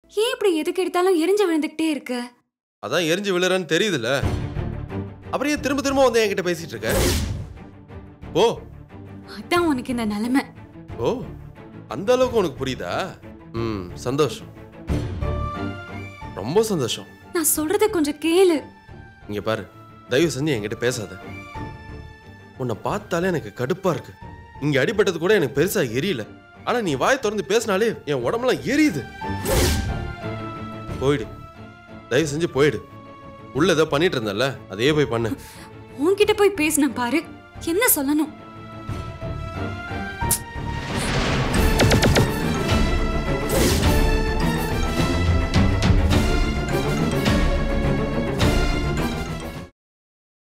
ஏன் இப்படி எதுக்கு எடுத்தாலும் எரிஞ்சு விழுந்துகிட்டே இருக்க? அதான் எரிஞ்சு விழுறன்னு தெரியுதுல்ல, அப்புறம் ஏன் திரும்ப திரும்ப வந்து என்கிட்ட பேசிட்டு இருக்க? ஓ அதான் உனக்கு இந்த நிலைமை. ஓ, அந்த அளவுக்கு உனக்கு புரியுதா? சந்தோஷம், ரொம்ப சந்தோஷம். நான் சொல்றத கொஞ்சம் கேளு. இங்க பாரு, தயவு செஞ்சு என்கிட்ட பேசாத. உன்னை பார்த்தாலே எனக்கு கடுப்பா இருக்கு. இங்க அடிபட்டது கூட எனக்கு பெருசா எரியல, ஆனா நீ வாய் திறந்து பேசினாலே என் உடம்பெல்லாம் எரியுது. போயிடு, தயவு செஞ்சு போயிடு. உள்ள ஏதோ பண்ணிட்டு இருந்தல, அதையே போய் பண்ணு. உன்கிட்ட போய் பேசின பாரு, என்ன சொல்லணும்?